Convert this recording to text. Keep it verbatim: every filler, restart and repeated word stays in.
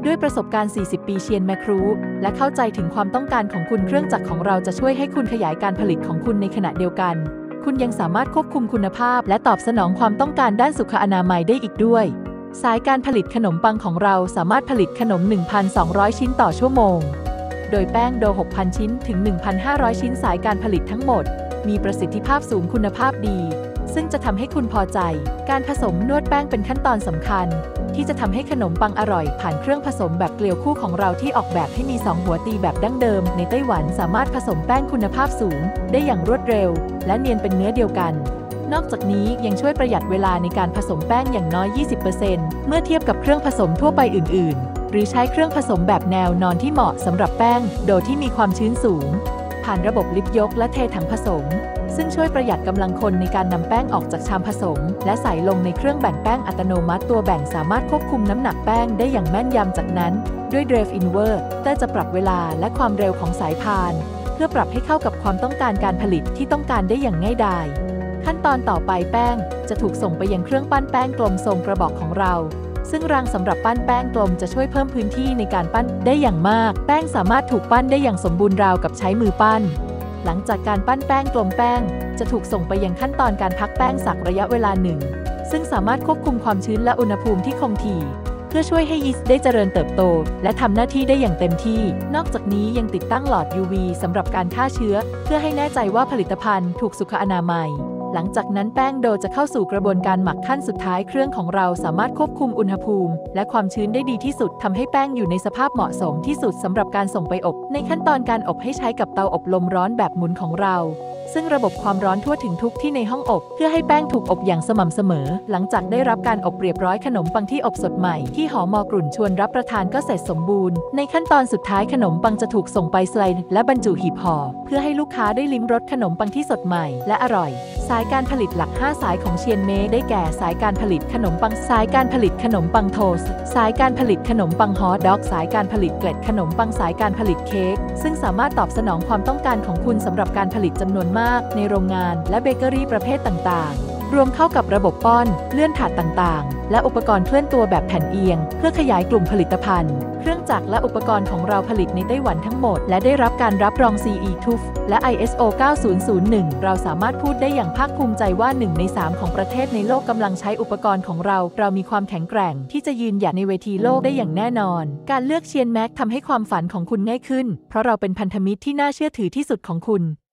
ด้วยประสบการณ์ สี่สิบ ปีเชียนแมครูและเข้าใจถึงความต้องการของคุณเครื่องจักรของเราจะช่วยให้คุณขยายการผลิตของคุณในขณะเดียวกันคุณยังสามารถควบคุมคุณภาพและตอบสนองความต้องการด้านสุขอนามัยได้อีกด้วยสายการผลิตขนมปังของเราสามารถผลิตขนม หนึ่งพันสองร้อย ชิ้นต่อชั่วโมงโดยแป้งโด หกพัน ชิ้นถึง หนึ่งพันห้าร้อย ชิ้นสายการผลิตทั้งหมดมีประสิทธิภาพสูงคุณภาพดีซึ่งจะทำให้คุณพอใจการผสมนวดแป้งเป็นขั้นตอนสำคัญที่จะทำให้ขนมปังอร่อยผ่านเครื่องผสมแบบเกลียวคู่ของเราที่ออกแบบให้มีสองหัวตีแบบดั้งเดิมในไต้หวันสามารถผสมแป้งคุณภาพสูงได้อย่างรวดเร็วและเนียนเป็นเนื้อเดียวกันนอกจากนี้ยังช่วยประหยัดเวลาในการผสมแป้งอย่างน้อย ยี่สิบเปอร์เซ็นต์ เมื่อเทียบกับเครื่องผสมทั่วไปอื่นๆหรือใช้เครื่องผสมแบบแนวนอนที่เหมาะสำหรับแป้งโดยที่มีความชื้นสูงผ่านระบบลิฟต์ยกและเทถังผสมซึ่งช่วยประหยัดกำลังคนในการนำแป้งออกจากชามผสมและใส่ลงในเครื่องแบ่งแป้งอัตโนมัติตัวแบ่งสามารถควบคุมน้ำหนักแป้งได้อย่างแม่นยำจากนั้นด้วย Drive Inverter จะปรับเวลาและความเร็วของสายพานเพื่อปรับให้เข้ากับความต้องการการผลิตที่ต้องการได้อย่างง่ายดายขั้นตอนต่อไปแป้งจะถูกส่งไปยังเครื่องปั้นแป้งกลมทรงกระบอกของเราซึ่งรางสำหรับปั้นแป้งกลมจะช่วยเพิ่มพื้นที่ในการปั้นได้อย่างมากแป้งสามารถถูกปั้นได้อย่างสมบูรณ์ราวกับใช้มือปั้นหลังจากการปั้นแป้งกลมแป้งจะถูกส่งไปยังขั้นตอนการพักแป้งสักระยะเวลาหนึ่งซึ่งสามารถควบคุมความชื้นและอุณหภูมิที่คงที่เพื่อช่วยให้ยีสต์ได้เจริญเติบโตและทำหน้าที่ได้อย่างเต็มที่นอกจากนี้ยังติดตั้งหลอด ยู วี สำหรับการฆ่าเชื้อเพื่อให้แน่ใจว่าผลิตภัณฑ์ถูกสุขอนามัยหลังจากนั้นแป้งโดจะเข้าสู่กระบวนการหมักขั้นสุดท้ายเครื่องของเราสามารถควบคุมอุณหภูมิและความชื้นได้ดีที่สุดทำให้แป้งอยู่ในสภาพเหมาะสมที่สุดสำหรับการส่งไปอบในขั้นตอนการอบให้ใช้กับเตาอบลมร้อนแบบหมุนของเราซึ่งระบบความร้อนทั่วถึงทุกที่ในห้องอบเพื่อให้แป้งถูกอบอย่างสม่ำเสมอหลังจากได้รับการอบเรียบร้อยขนมปังที่อบสดใหม่ที่หอมอกรุ่นชวนรับประทานก็เสร็จสมบูรณ์ในขั้นตอนสุดท้ายขนมปังจะถูกส่งไปสไลด์และบรรจุหีบห่อเพื่อให้ลูกค้าได้ลิ้มรสขนมปังที่สดใหม่และอร่อยสายการผลิตหลักห้าสายของเชียนเมได้แก่สายการผลิตขนมปังสายการผลิตขนมปังโทสต์สายการผลิตขนมปังฮอทดอกสายการผลิตเกล็ดขนมปังสายการผลิตเค้กซึ่งสามารถตอบสนองความต้องการของคุณสำหรับการผลิตจำนวนมากในโรงงานและเบเกอรี่ประเภทต่างๆรวมเข้ากับระบบป้อนเลื่อนถาดต่างๆและอุปกรณ์เคลื่อนตัวแบบแผ่นเอียงเพื่อขยายกลุ่มผลิตภัณฑ์เครื่องจักรและอุปกรณ์ของเราผลิตในไต้หวันทั้งหมดและได้รับการรับรอง ซี อี ทู และ ไอ เอส โอ เก้าศูนย์ศูนย์หนึ่ง เราสามารถพูดได้อย่างภาคภูมิใจว่าหนึ่งในสามของประเทศในโลกกำลังใช้อุปกรณ์ของเราเรามีความแข็งแกร่งที่จะยืนหยัดในเวทีโลกได้อย่างแน่นอนการเลือกเชียนแม็กทำให้ความฝันของคุณง่ายขึ้นเพราะเราเป็นพันธมิตรที่น่าเชื่อถือที่สุดของคุณ